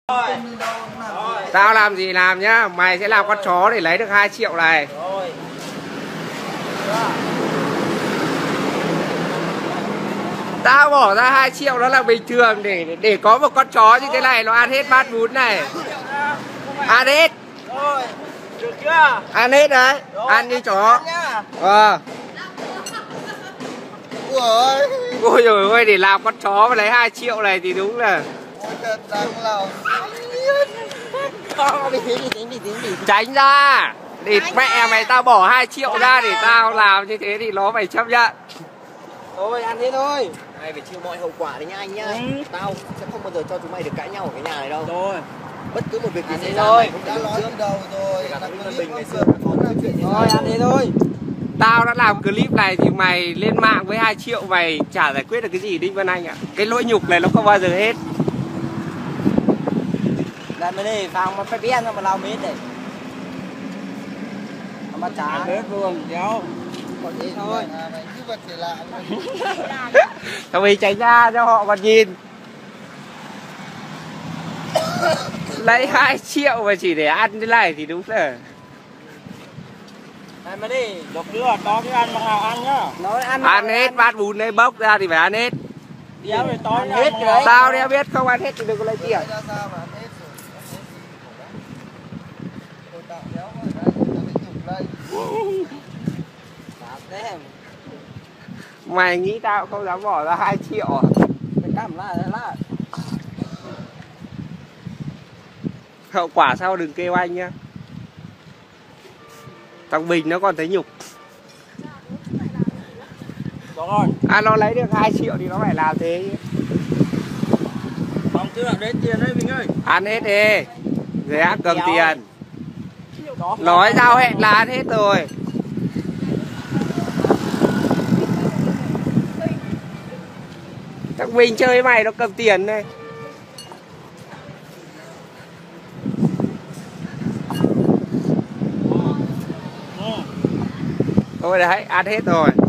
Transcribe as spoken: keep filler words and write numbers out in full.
Rồi. Tao làm gì làm nhá, mày sẽ làm con chó để lấy được hai triệu này. Rồi. Tao bỏ ra hai triệu đó là bình thường để để có một con chó như thế này nó ăn hết bát bún này. Ăn hết. Rồi. Được chưa? Ăn hết đấy. Rồi, ăn như chó. Ờ. Ui. Ôi trời ơi, để làm con chó mà lấy hai triệu này thì đúng là tránh ra. Để mẹ mày tao bỏ hai triệu ra để tao làm như thế thì nó phải chấp nhận. Thôi ăn thế thôi. Mày phải chịu mọi hậu quả đấy nha anh nhá. Ừ. Tao sẽ không bao giờ cho chúng mày được cãi nhau ở cái nhà này đâu. Rồi. Bất cứ một việc gì xảy ra thôi. mày cũng đã nói từ đầu rồi. Là Nguyễn Bình ngày xưa có nói chuyện như Thôi ăn thế thôi. Tao đã làm clip này thì mày lên mạng với hai triệu mày chả giải quyết được cái gì Đinh Văn Anh ạ. Cái lỗi nhục này nó không bao giờ hết. Đây mới đi, vào mà phải biết nó mà lau mít đây. Mà trả hết luôn, kéo. còn gì thôi. Mày cứ vật thể lạ. Thôi mình tránh ra cho họ còn nhìn. Lấy hai triệu mà chỉ để ăn thế này thì đúng là. Đây mới đi, được chưa? Có cái ăn mà nào ăn nhá. Nói ăn. Ăn hết bát bún đấy bốc ra thì phải ăn hết. Đéo rồi tối hết cái đấy. Tao đéo biết không ăn hết thì đừng có lấy tiền. Mày nghĩ tao không dám bỏ ra hai triệu à? Cái cắm lại lại. Hậu quả sau đừng kêu anh nhá. Thằng Bình nó còn thấy nhục. Rồi. À nó lấy được hai triệu thì nó phải làm thế chứ. Không, cứ là đến tiền đấy Bình ơi. Ăn hết đi. Rồi ăn cầm tiền. Nói giao hẹn là ăn hết rồi. Thằng Bình chơi với mày nó cầm tiền đây. Thôi đấy, ăn hết rồi.